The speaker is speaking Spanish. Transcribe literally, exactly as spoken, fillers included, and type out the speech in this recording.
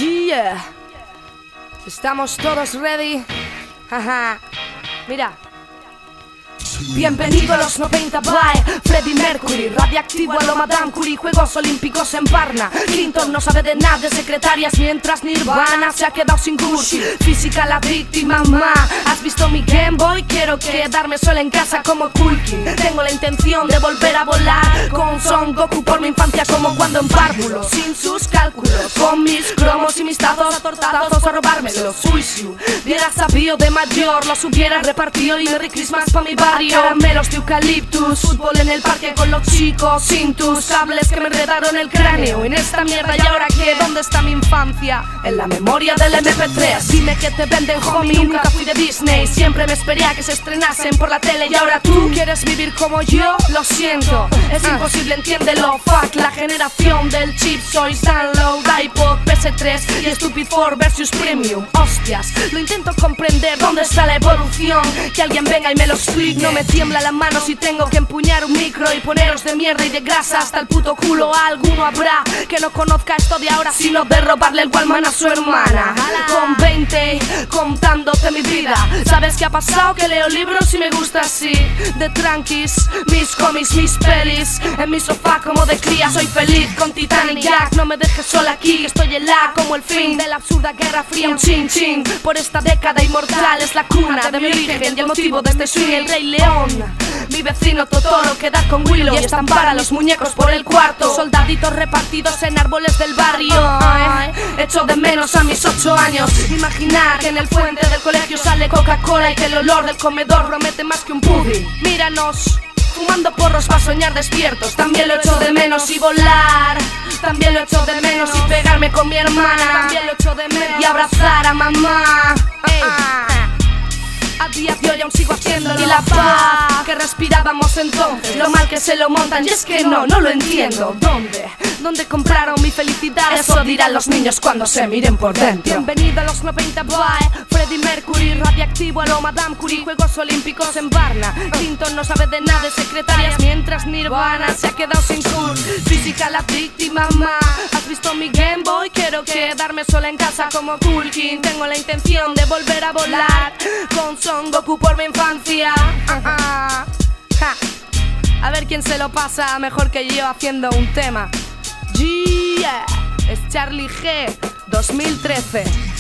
Yeah. ¿Estamos todos ready? Haha. Mira. Bienvenido a los noventa by Freddie Mercury, radiactivo a lo Madame Curie, Juegos Olímpicos en Varna. Clinton no sabe de nada de secretarias, mientras Nirvana se ha quedado sin Gucci. Física la víctima, ma. ¿Has visto mi Game Boy? Quiero quedarme sola en casa como Kulkin. Tengo la intención de volver a volar con Son Goku por mi infancia, como cuando en párvulo, sin sus cálculos, con mis cromos y mis tazos atortados a robármelos. Uy, si hubiera sabido de mayor, los hubiera repartido y Merry Christmas pa' mi barrio. Caramelos de eucaliptus, fútbol en el parque con los chicos, sin tus cables que me enredaron el cráneo en esta mierda. ¿Y ahora qué? ¿Dónde está mi infancia? En la memoria del eme pe tres. Dime que te venden, homie, nunca fui de Disney. Siempre me esperé a que se estrenasen por la tele. Y ahora tú quieres vivir como yo, lo siento, es imposible, entiéndelo. Fuck la generación del chip, sois download, iPod, pe ese tres y Stupid four versus Premium. Hostias, lo intento comprender, ¿dónde está la evolución? Que alguien venga y me lo explique. No me tiembla la mano si tengo que empuñar un micro y poneros de mierda y de grasa hasta el puto culo. Alguno habrá que no conozca esto de ahora, sino de robarle el Walkman a su hermana. Con veinte, contándote mi vida. ¿Sabes qué ha pasado? Que leo libros y me gusta así, de tranquis, mis cómics, mis pelis. En mi sofá como de cría soy feliz con Titanic Jack. No me dejes sola aquí, que estoy helada como el fin de la absurda guerra fría. Un chin chin por esta década inmortal, es la cuna de mi origen y el motivo de este swing. El Rey León, mi vecino Totoro, quedar con Willow y estampar a los muñecos por el cuarto. Soldaditos repartidos en árboles del barrio. Ay, echo de menos a mis ocho años. Imaginar que en el fuente del colegio sale Coca-Cola y que el olor del comedor promete más que un pudding. Míranos, fumando porros para soñar despiertos. También lo echo de menos. Y volar, también lo echo de menos. Y pegarme con mi hermana, también lo echo de menos. Y abrazar a mamá. Ey. A día de hoy aún sigo haciéndolo. Y la paz que respirábamos entonces, lo mal que se lo montan. Y es que no, no lo entiendo. ¿Dónde? ¿Dónde compraron mi felicidad? Eso dirán los niños cuando se miren por dentro. Bienvenido a los noventa by Freddie Mercury, radiactivo a lo Madame Curie, Juegos Olímpicos en Varna. Clinton no sabe de nada de secretarias, mientras Nirvana se ha quedado sin cool. Física la víctima, ma. ¿Has visto mi Game Boy? Quiero quedarme sola en casa como Kulkin. Tengo la intención de volver a volar con Son Goku por mi infancia. Ajá. Ja. A ver quién se lo pasa mejor que yo haciendo un tema. Yeah. Es Charlie G dos mil trece.